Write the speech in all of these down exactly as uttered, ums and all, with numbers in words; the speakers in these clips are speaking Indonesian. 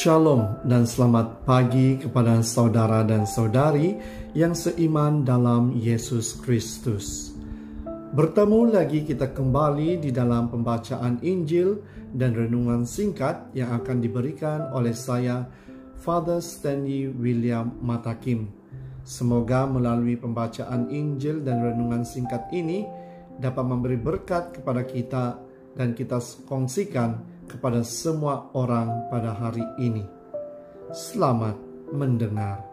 Shalom dan selamat pagi kepada saudara dan saudari yang seiman dalam Yesus Kristus. Bertemu lagi kita kembali di dalam pembacaan Injil dan renungan singkat yang akan diberikan oleh saya, Father Stanley William Matakim. Semoga melalui pembacaan Injil dan renungan singkat ini dapat memberi berkat kepada kita dan kita kongsikan kepada semua orang pada hari ini. Selamat mendengar.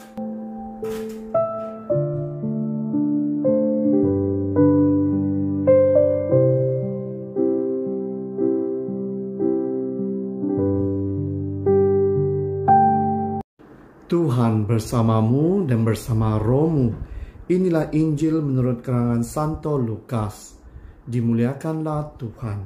Tuhan bersamamu dan bersama rohmu. Inilah Injil menurut karangan Santo Lukas. Dimuliakanlah Tuhan.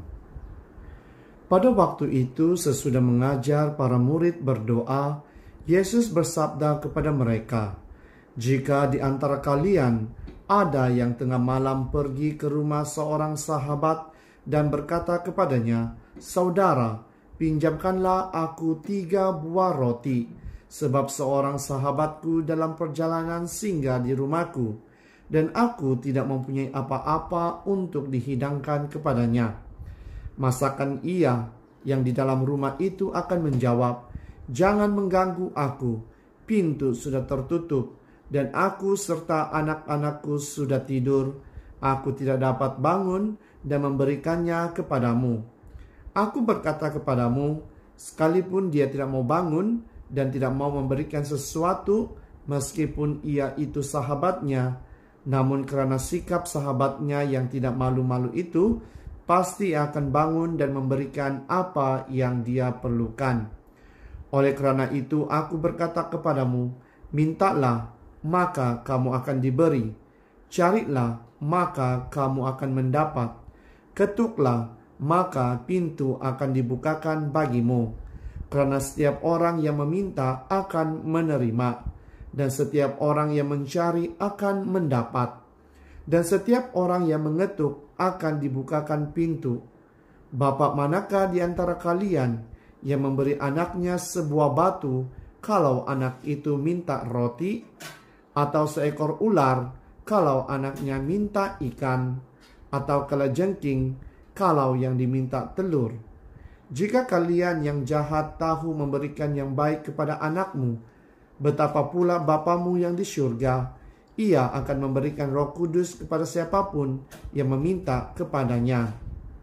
Pada waktu itu, sesudah mengajar para murid berdoa, Yesus bersabda kepada mereka, "Jika di antara kalian ada yang tengah malam pergi ke rumah seorang sahabat dan berkata kepadanya, 'Saudara, pinjamkanlah aku tiga buah roti, sebab seorang sahabatku dalam perjalanan singgah di rumahku, dan aku tidak mempunyai apa-apa untuk dihidangkan kepadanya.' Masakan ia yang di dalam rumah itu akan menjawab, 'Jangan mengganggu aku, pintu sudah tertutup, dan aku serta anak-anakku sudah tidur. Aku tidak dapat bangun dan memberikannya kepadamu.' Aku berkata kepadamu, sekalipun dia tidak mau bangun dan tidak mau memberikan sesuatu, meskipun ia itu sahabatnya, namun karena sikap sahabatnya yang tidak malu-malu itu, pasti akan bangun dan memberikan apa yang dia perlukan. Oleh karena itu aku berkata kepadamu, mintalah, maka kamu akan diberi. Carilah, maka kamu akan mendapat. Ketuklah, maka pintu akan dibukakan bagimu. Karena setiap orang yang meminta akan menerima, dan setiap orang yang mencari akan mendapat, dan setiap orang yang mengetuk akan dibukakan pintu. Bapak manakah di antara kalian yang memberi anaknya sebuah batu kalau anak itu minta roti, atau seekor ular kalau anaknya minta ikan, atau kalajengking kalau yang diminta telur? Jika kalian yang jahat tahu memberikan yang baik kepada anakmu, betapa pula Bapamu yang di surga, Ia akan memberikan Roh Kudus kepada siapapun yang meminta kepadanya."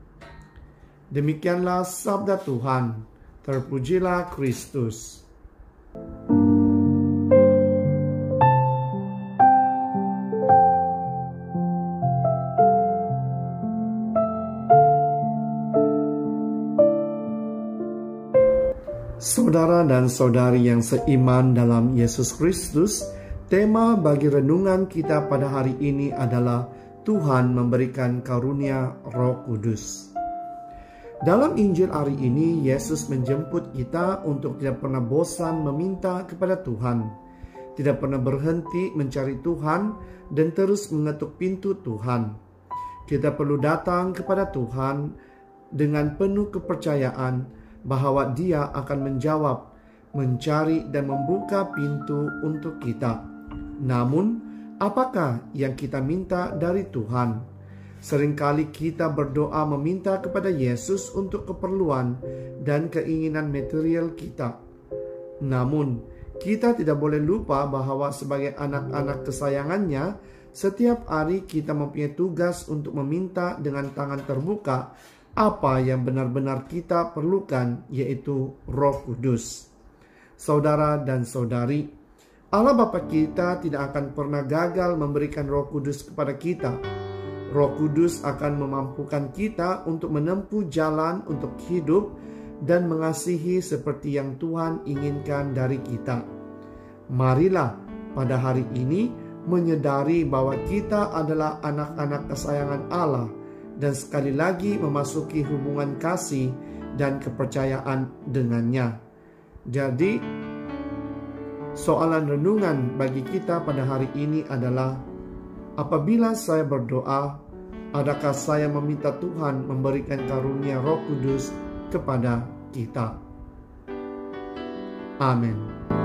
Demikianlah sabda Tuhan. Terpujilah Kristus. Saudara dan saudari yang seiman dalam Yesus Kristus, tema bagi renungan kita pada hari ini adalah Tuhan memberikan karunia Roh Kudus. Dalam Injil hari ini, Yesus menjemput kita untuk tidak pernah bosan meminta kepada Tuhan, tidak pernah berhenti mencari Tuhan, dan terus mengetuk pintu Tuhan. Kita perlu datang kepada Tuhan dengan penuh kepercayaan bahwa Dia akan menjawab, mencari dan membuka pintu untuk kita. Namun, apakah yang kita minta dari Tuhan? Seringkali kita berdoa meminta kepada Yesus untuk keperluan dan keinginan material kita. Namun, kita tidak boleh lupa bahwa sebagai anak-anak kesayangannya, setiap hari kita mempunyai tugas untuk meminta dengan tangan terbuka apa yang benar-benar kita perlukan, yaitu Roh Kudus. Saudara dan saudari, Allah Bapa kita tidak akan pernah gagal memberikan Roh Kudus kepada kita. Roh Kudus akan memampukan kita untuk menempuh jalan untuk hidup dan mengasihi seperti yang Tuhan inginkan dari kita. Marilah pada hari ini menyadari bahwa kita adalah anak-anak kesayangan Allah, dan sekali lagi memasuki hubungan kasih dan kepercayaan dengannya. Jadi, soalan renungan bagi kita pada hari ini adalah, apabila saya berdoa, adakah saya meminta Tuhan memberikan karunia Roh Kudus kepada kita? Amin.